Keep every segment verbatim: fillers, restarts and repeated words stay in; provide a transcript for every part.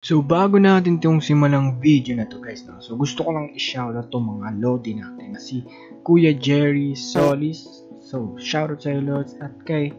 So bago natin itong simulang video na to guys, no? So gusto ko lang i-shoutout itong mga lodi natin na si Kuya Jerry Solis. So shoutout sa iyo Lods, at kay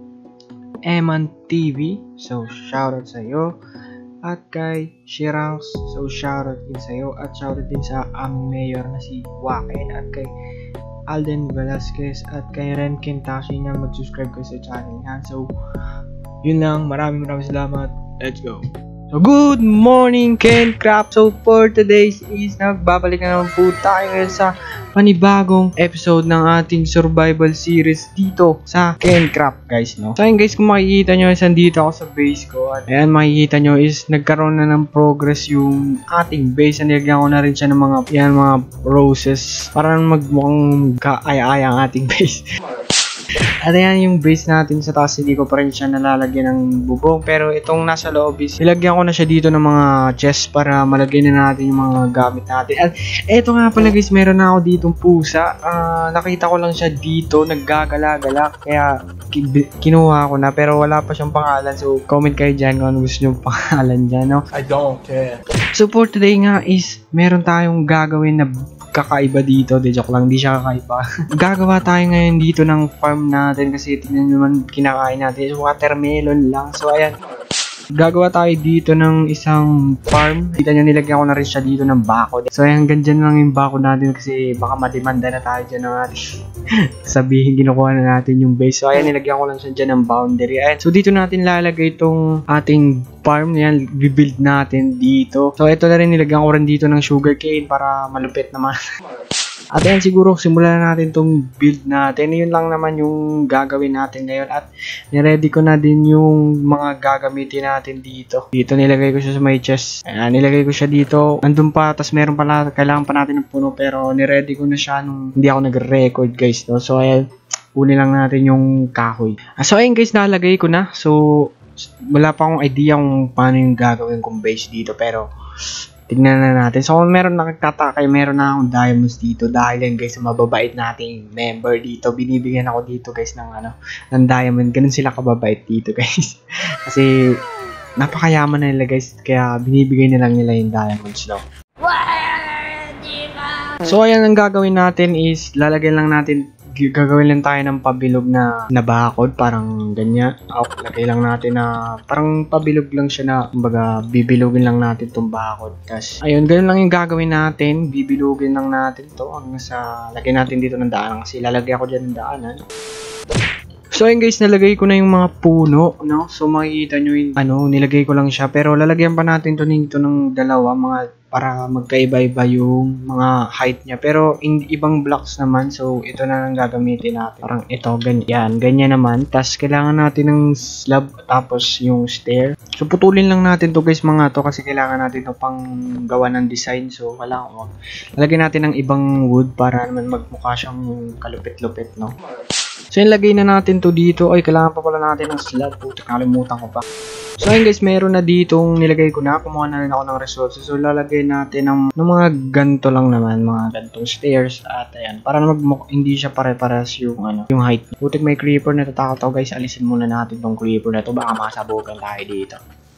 Eman T V. So shoutout sa iyo. At kay Shirangs. So shoutout din sa iyo. At shoutout din sa aming mayor na si Waken. At kay Alden Velasquez. At kay Ren Kentashi na mag-subscribe kayo sa channel niya. So yun lang. Maraming maraming salamat. Let's go. So, good morning, Ken Craft. So, for today's is nagbabalik na naman po tayo sa panibagong episode ng ating survival series dito sa Ken Craft, guys, no? So, ayun, guys, kung makikita nyo is nandito ako sa base ko. At ayan, makikita nyo is nagkaroon na ng progress yung ating base. Nilagyan ko na rin siya ng mga, yan, mga roses para magmukhang kaaya-aya ang ating base. At ayan yung base natin sa taas, hindi ko pa rin siya nalalagyan ng bubong. Pero itong nasa loob is, ilagyan ko na siya dito ng mga chest para malagyan na natin yung mga gamit natin. At eto nga pala guys, meron na ako ditong pusa. Uh, nakita ko lang siya dito, naggagala-gala. Kaya kinuha ko na, pero wala pa siyang pangalan. So comment kayo dyan kung ano gusto nyo pangalan dyan, no? I don't care. So for today nga is, meron tayong gagawin na kakaiba dito. De joke lang, di siya kakaiba. Gagawa tayo ngayon dito ng farm natin kasi tingnan nyo naman kinakain natin. So, watermelon lang. So ayan, gagawa tayo dito ng isang farm. Kita nyo, nilagyan ko na rin siya dito ng bako. So ayan, hanggang dyan lang yung bako natin kasi baka mademanda na tayo dyan ng ating sabihin kinukuha na natin yung base. So ayan, nilagyan ko lang siya dyan ng boundary. Ayan. So dito natin lalagay itong ating farm. Ayan, bibuild natin dito. So ito na rin, nilagyan ko rin dito ng sugarcane para malupit naman. At ayan, siguro simulan na natin itong build natin. Yun lang naman yung gagawin natin ngayon. At niready ko na din yung mga gagamitin natin dito. Dito nilagay ko siya sa may chest. Ayan, nilagay ko siya dito. Andun pa, tas meron pala, kailangan pa natin ng puno. Pero niready ko na siya nung hindi ako nag-record guys. No? So ayan, kunin lang natin yung kahoy. So ayan guys, nalagay ko na. So wala pa akong idea kung paano yung gagawin kong base dito. Pero tignan na natin. So, kung meron nakagtataka, meron na akong diamonds dito. Dahil yan guys, mababait nating member dito. Binibigyan ako dito guys ng ano, ng diamond. Ganun sila kababait dito guys. Kasi, napakayaman na nila guys. Kaya, binibigay na lang nila yung diamonds daw. So, ayan ang gagawin natin is, lalagyan lang natin, gagawin lang tayo ng pabilog na nabakod, parang ganyan. Oh, lagay lang natin na parang pabilog lang siya na, kumbaga bibilugin lang natin itong bakod. Tapos ayun, ganun lang yung gagawin natin, bibilugin lang natin to hanggang sa lagay natin dito ng daan kasi lalagay ako dyan ng daanan. So ayun guys, nalagay ko na yung mga puno, no? So makikita nyo yung ano, nilagay ko lang siya, pero lalagyan pa natin to nito ng dalawa, mga para magkaiba-iba yung mga height niya. Pero in ibang blocks naman, so ito na lang gagamitin natin. Parang ito, ganyan, ganyan naman. Tapos kailangan natin ng slab, tapos yung stair. So putulin lang natin to guys mga to kasi kailangan natin to pang gawa ng design. So kailangan ko, lalagyan natin ng ibang wood para naman magmukha siyang kalupit-lupit, no? So yung lagay na natin to dito. Ay, kailangan pa pala natin ng slab. Puta, nakalimutan ko pa. So ayun guys, meron na ditong nilagay ko na. Kumuha na rin ako ng resources. So lalagay natin ng, ng mga ganto lang naman. Mga gantong stairs. At ayan, para mag hindi siya pare-pares yung, ano, yung height. Putik, may creeper na tatakot ako guys. Alisin muna natin tong creeper na to. Baka masabugan tayo dito.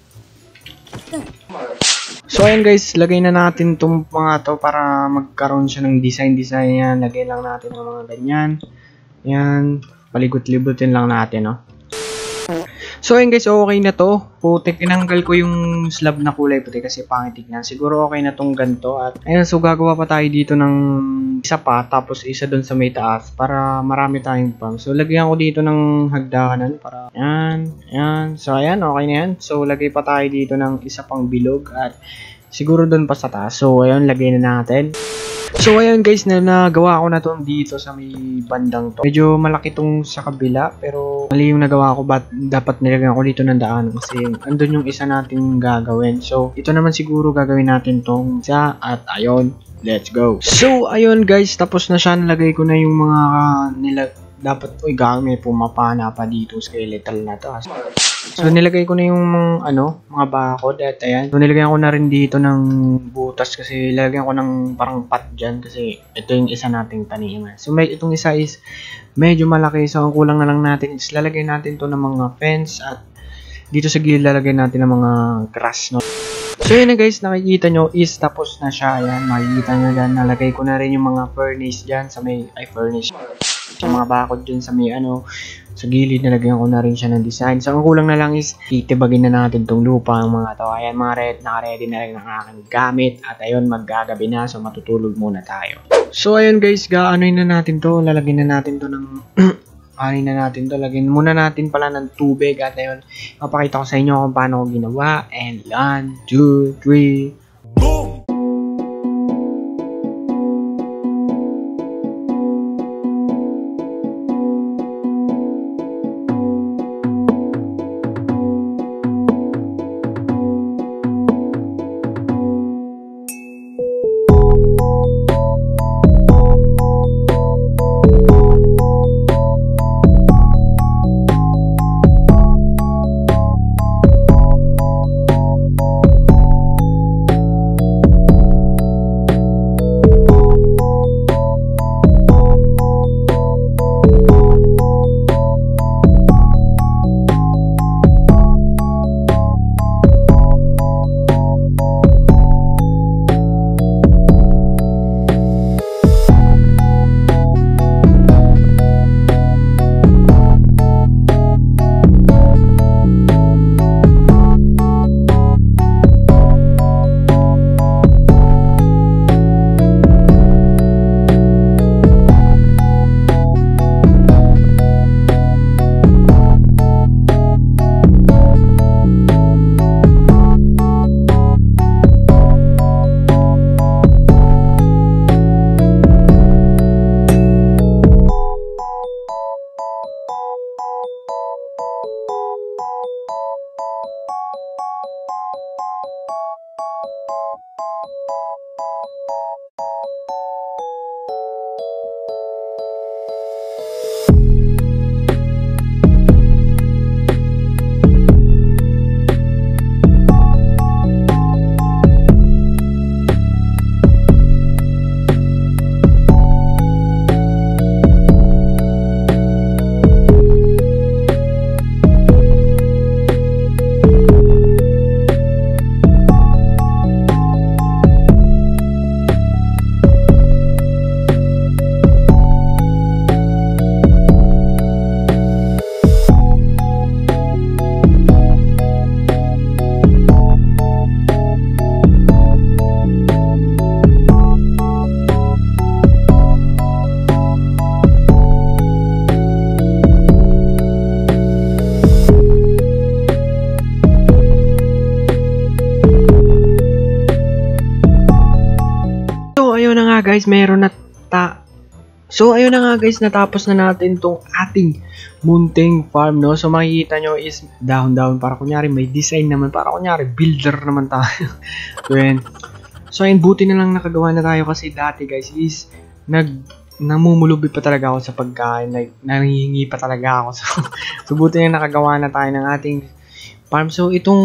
So ayun guys, lagay na natin itong mga to para magkaroon siya ng design-design yan. Lagay lang natin ng mga ganyan. Yan, paligot-libutin lang natin, no? So ayun guys, okay na to. Putik, tinanggal ko yung slab na kulay puti kasi pangit tignan. Siguro okay na tong ganito. At ayun, so gagawa pa tayo dito ng isa pa, tapos isa doon sa may taas para marami tayong farm. So lagyan ko dito ng hagdanan para yan, yan. So ayan, okay na yan. So lagay pa tayo dito ng isa pang bilog at siguro doon pa sa taas. So ayun, lagay na natin. So ayun guys, na nagawa ko na tong dito sa may bandang to. Medyo malaki tong sa kabila, pero mali yung nagawa ko, but dapat nilagyan ko dito ng daan kasi andun yung isa nating gagawin. So ito naman siguro gagawin natin tong isa at ayun, let's go. So ayun guys, tapos na siya, nalagay ko na yung mga nila dapat. Uy, gamit pumapana pa dito, skeletal na to. So nilagay ko na yung mga, ano, mga bakod at ayan. So nilagyan ko na rin dito ng butas kasi lagyan ko ng parang pot dyan kasi ito yung isa nating taniman. So may itong isa is medyo malaki, so ang kulang na lang natin is lalagay natin to ng mga fence at dito sa gilid lalagay natin ng mga grass, no? So yun na guys, nakikita nyo is tapos na siya. Ayan, makikita nyo dyan. Nalagay ko na rin yung mga furnace dyan sa may, ay furnace. Sa mga bakod dyan sa may ano, sa gilid nalagyan ko na rin siya ng design. So ang kulang na lang is titibagin na natin tong lupa ang mga to. Ayan mga red, naka-ready na rin ang aking gamit. At ayun, maggagabi na. So matutulog muna tayo. So ayun guys, gaanoy na natin to. Lalagyan na natin to ng ano na natin to. Lagyan muna natin pala ng tubig. At ayun, papakita ko sa inyo kung paano ko ginawa. And one, two, three, boom! Guys, meron na ta So ayun na nga guys, natapos na natin tong ating munting farm, no. So makikita nyo is down-down, para kunyari may design naman, para kunyari builder naman tayo. So ayun, so ayun, buti na lang nakagawa na tayo, kasi dati guys is nag namumulubi pa talaga ako sa pagkain, like nanghihingi pa talaga ako. So, so buti na nakagawa na tayo ng ating farm. So itong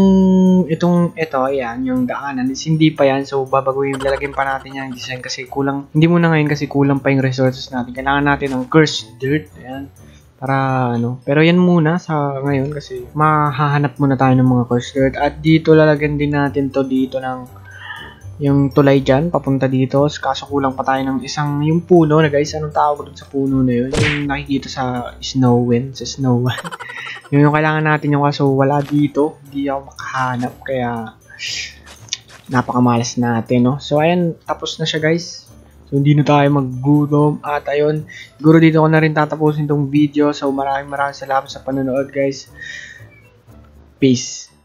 itong ito, ayan, yung daanan is hindi pa yan. So babaguhin, lalagyan pa natin yan design, kasi kulang, hindi muna ngayon kasi kulang pa yung resources natin. Kailangan natin ng cursed dirt, ayan, para ano. Pero yan muna sa ngayon, kasi mahahanap muna tayo ng mga cursed dirt. At dito lalagyan din natin to dito ng yung tulay dyan, papunta dito. Kaso kulang pa tayo ng isang, yung puno na guys, anong tawag dun sa puno na yun? Yung nakikita sa snow wind, sa snow wind. Yung, yung kailangan natin yung, kaso wala dito, hindi ako makahanap, kaya napakamalas natin, no? So ayan, tapos na siya guys. So hindi na tayo maggutom. At ayun, siguro dito ko na rin tatapusin tong video. So maraming maraming salamat sa panonood guys. Peace.